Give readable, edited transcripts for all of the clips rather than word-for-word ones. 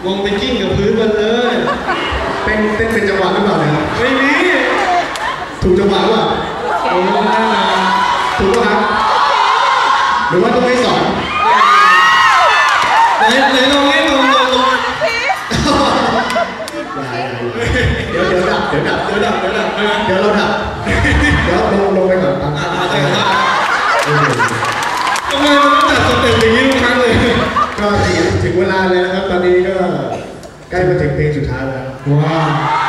ลงไปกิ้งกับพื้นมาเลยเต้นเป็นจังหวะหรือเปล่าเนี่ยไม่มีถูกจังหวะป่ะโอ้โหถูกป่ะครับหรือว่าต้องให้สอนไหนลองให้ลองเดี๋ยวดับเดี๋ยวเราดับเดี๋ยวลงไปก่อนใช่ครับทำไมมันต้องจัดสเต็ปอย่างนี้ทุกครั้งเลยก็ถึงเวลาเลยนะครับตอนนี้ก็ใกล้มาถึงเพลงสุดท้ายแล้วว้าว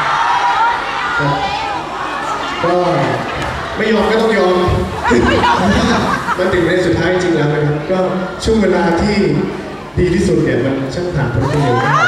ก็ไม่ยอมก็ต้องยอมมันถึงในสุดท้ายจริงแล้วนะครับก็ช่วงเวลาที่ดีที่สุดเนี่ยมันช่างผ่านพ้นไปเร็วมาก